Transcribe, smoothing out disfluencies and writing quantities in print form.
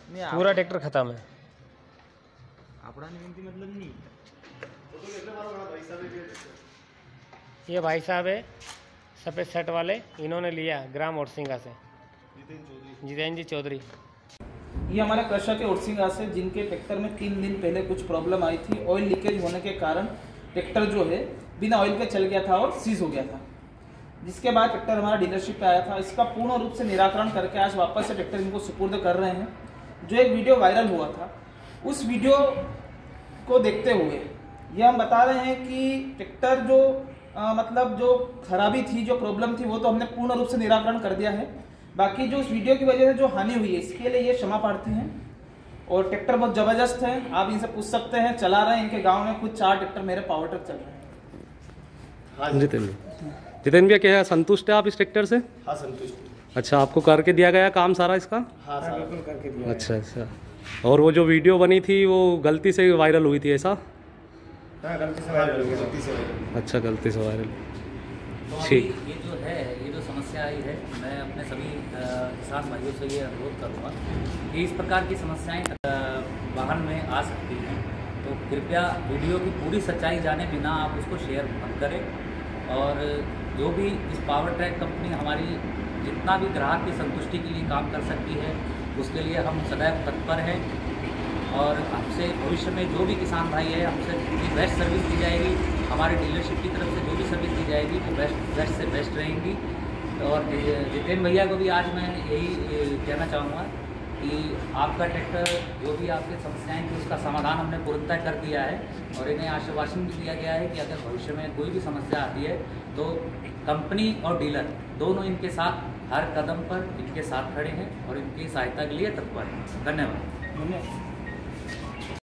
पूरा ट्रैक्टर खत्म है। मतलब नहीं। ये भाई साहब है सफ़ेद शर्ट वाले, इन्होंने लिया ग्राम ओरसिंगा से, जितेंद्र जी चौधरी। ये हमारे क्रशर के ओरसिंगा से, जिनके ट्रैक्टर में 3 दिन पहले कुछ प्रॉब्लम आई थी। ऑयल लीकेज होने के कारण ट्रैक्टर जो है बिना ऑयल के चल गया था और सीज हो गया था, जिसके बाद ट्रैक्टर हमारा डीलरशिप पे आया था। इसका पूर्ण रूप से निराकरण करके आज वापस से ट्रैक्टर इनको सुपुर्द कर रहे हैं। जो एक वीडियो वायरल हुआ था, उस वीडियो को देखते हुए ये हम बता रहे हैं कि ट्रैक्टर जो मतलब जो खराबी थी, जो प्रॉब्लम थी, वो तो हमने पूर्ण रूप से निराकरण कर दिया है। बाकी जो उस वीडियो की वजह से जो हानि हुई है, इसके लिए ये क्षमा प्रार्थी हैं। और ट्रैक्टर बहुत ज़बरदस्त है, आप इनसे पूछ सकते हैं, चला रहे हैं। इनके गांव में कुछ 4 ट्रैक्टर मेरे पावर ट्रक चल रहे हैं। जितेंद्र भैया, क्या संतुष्ट है आप इस ट्रैक्टर से? हाँ, संतुष्ट। अच्छा, आपको करके दिया गया काम सारा इसका? हाँ, बिल्कुल करके दिया। अच्छा। और वो जो वीडियो बनी थी वो गलती से वायरल हुई थी, ऐसा? हाँ, गलती से वायरल हुई, गलती से वायरल। अच्छा, गलती से वायरल। तो ठीक। ये जो है, ये जो समस्या आई है, मैं अपने सभी किसान भाइयों से ये अनुरोध करूँगा कि इस प्रकार की समस्याएं वाहन में आ सकती हैं, तो कृपया वीडियो की पूरी सच्चाई जाने बिना आप उसको शेयर मत करें। और जो भी इस पावर ट्रैक कंपनी हमारी जितना भी ग्राहक की संतुष्टि के लिए काम कर सकती है, उसके लिए हम सदैव तत्पर हैं। और हमसे भविष्य में जो भी किसान भाई है, हमसे जितनी बेस्ट सर्विस दी जाएगी, हमारे डीलरशिप की तरफ से जो भी सर्विस दी जाएगी वो बेस्ट से बेस्ट रहेंगी। और जितेंद्र भैया को भी आज मैं यही कहना चाहूँगा कि आपका ट्रैक्टर जो भी आपकी समस्याएं थी, उसका समाधान हमने पूर्णतः कर दिया है। और इन्हें आश्वासन भी दिया गया है कि अगर भविष्य में कोई भी समस्या आती है तो कंपनी और डीलर दोनों इनके साथ हर कदम पर इनके साथ खड़े हैं और इनकी सहायता के लिए तत्पर हैं। धन्यवाद।